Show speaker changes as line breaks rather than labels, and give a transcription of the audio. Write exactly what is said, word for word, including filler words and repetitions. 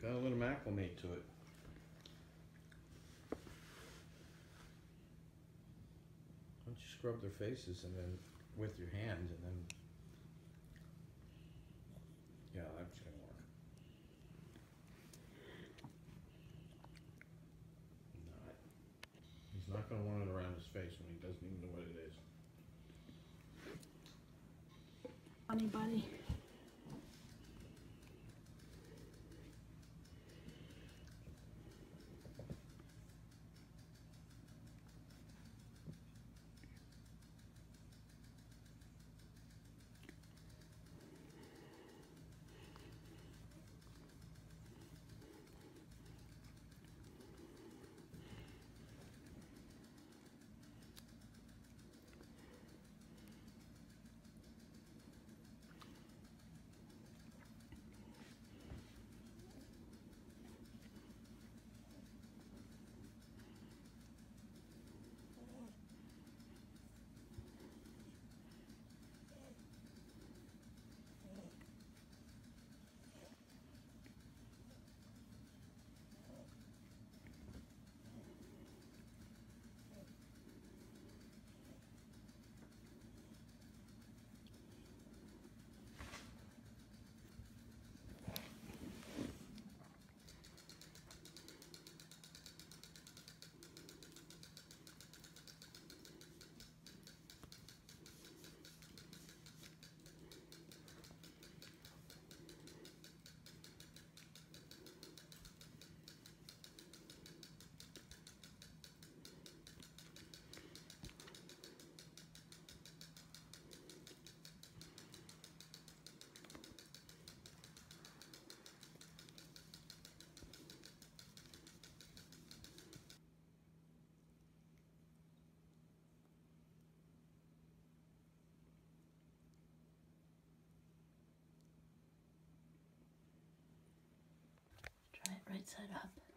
Gotta let them acclimate to it. Don't you scrub their faces and then with your hands and then, yeah, that's gonna work. Not. He's not gonna want it around his face when he doesn't even know what it is.
Funny buddy. Try it right side up.